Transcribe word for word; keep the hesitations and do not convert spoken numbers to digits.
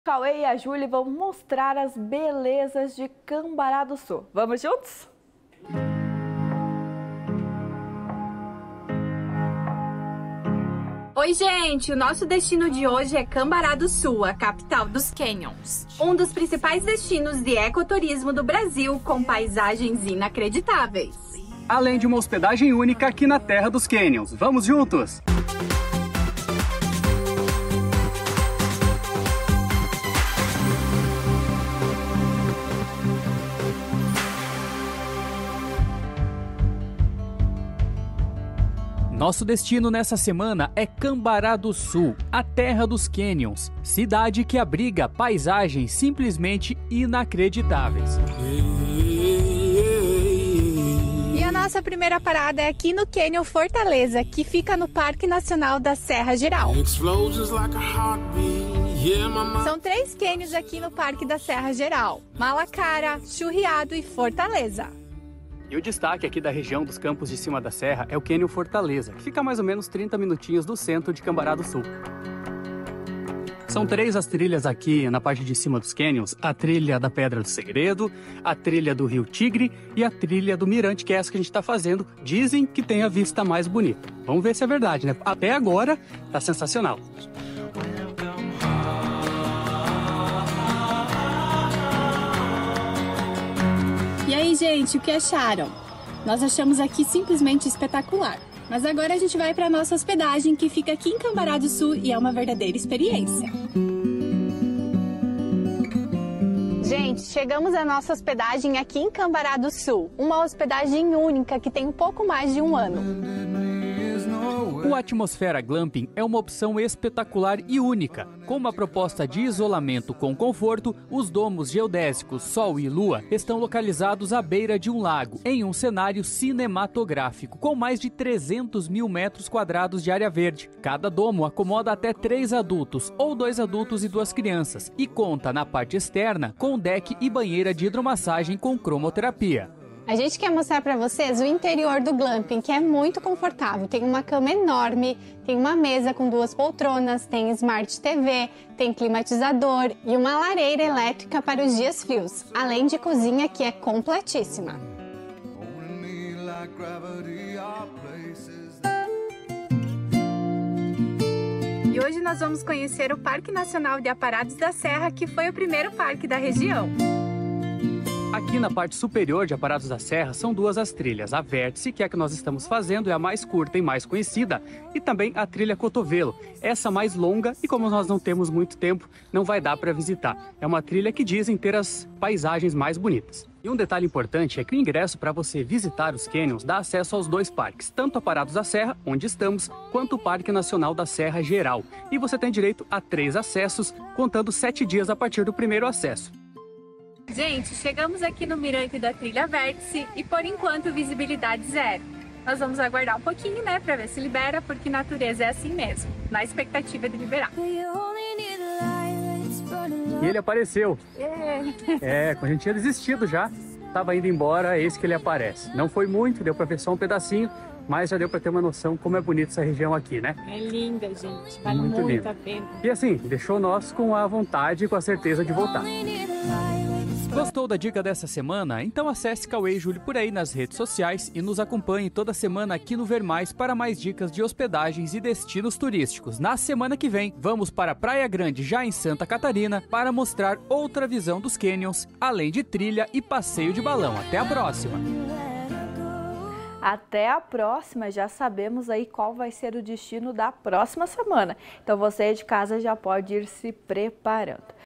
Cauê e a Júlia vão mostrar as belezas de Cambará do Sul. Vamos juntos? Oi, gente! O nosso destino de hoje é Cambará do Sul, a capital dos Canyons. Um dos principais destinos de ecoturismo do Brasil, com paisagens inacreditáveis. Além de uma hospedagem única aqui na Terra dos Canyons. Vamos juntos! Nosso destino nessa semana é Cambará do Sul, a terra dos Canyons, cidade que abriga paisagens simplesmente inacreditáveis. E a nossa primeira parada é aqui no Canyon Fortaleza, que fica no Parque Nacional da Serra Geral. São três cânions aqui no Parque da Serra Geral: Malacara, Churriado e Fortaleza. E o destaque aqui da região dos Campos de Cima da Serra é o Canyon Fortaleza, que fica a mais ou menos trinta minutinhos do centro de Cambará do Sul. São três as trilhas aqui na parte de cima dos Canyons: a trilha da Pedra do Segredo, a trilha do Rio Tigre e a trilha do Mirante, que é essa que a gente está fazendo. Dizem que tem a vista mais bonita. Vamos ver se é verdade, né? Até agora tá sensacional. E aí, gente, o que acharam? Nós achamos aqui simplesmente espetacular. Mas agora a gente vai para a nossa hospedagem, que fica aqui em Cambará do Sul, e é uma verdadeira experiência. Gente, chegamos à nossa hospedagem aqui em Cambará do Sul. Uma hospedagem única que tem um pouco mais de um ano. O Atmosfera Glamping é uma opção espetacular e única. Com uma proposta de isolamento com conforto, os domos geodésicos Sol e Lua estão localizados à beira de um lago, em um cenário cinematográfico, com mais de trezentos mil metros quadrados de área verde. Cada domo acomoda até três adultos, ou dois adultos e duas crianças, e conta na parte externa com deck e banheira de hidromassagem com cromoterapia. A gente quer mostrar para vocês o interior do glamping, que é muito confortável. Tem uma cama enorme, tem uma mesa com duas poltronas, tem Smart T V, tem climatizador e uma lareira elétrica para os dias frios, além de cozinha que é completíssima. E hoje nós vamos conhecer o Parque Nacional de Aparados da Serra, que foi o primeiro parque da região. Aqui na parte superior de Aparados da Serra são duas as trilhas. A Vértice, que é a que nós estamos fazendo, é a mais curta e mais conhecida, e também a trilha Cotovelo, essa mais longa, e como nós não temos muito tempo, não vai dar para visitar. É uma trilha que dizem ter as paisagens mais bonitas. E um detalhe importante é que o ingresso para você visitar os Canyons dá acesso aos dois parques, tanto Aparados da Serra, onde estamos, quanto o Parque Nacional da Serra Geral. E você tem direito a três acessos, contando sete dias a partir do primeiro acesso. Gente, chegamos aqui no Mirante da Trilha Vértice e por enquanto visibilidade zero. Nós vamos aguardar um pouquinho, né, para ver se libera, porque natureza é assim mesmo, na expectativa de liberar. E ele apareceu. É, a gente tinha desistido já, estava indo embora, é esse que ele aparece. Não foi muito, deu para ver só um pedacinho, mas já deu para ter uma noção como é bonita essa região aqui, né? É linda, gente, vale muito, muito lindo. a pena. E assim, deixou nós com a vontade e com a certeza de voltar. Gostou da dica dessa semana? Então acesse Cauê e Júlio por aí nas redes sociais e nos acompanhe toda semana aqui no Ver Mais para mais dicas de hospedagens e destinos turísticos. Na semana que vem, vamos para Praia Grande, já em Santa Catarina, para mostrar outra visão dos Canyons, além de trilha e passeio de balão. Até a próxima! Até a próxima, já sabemos aí qual vai ser o destino da próxima semana. Então você de casa já pode ir se preparando.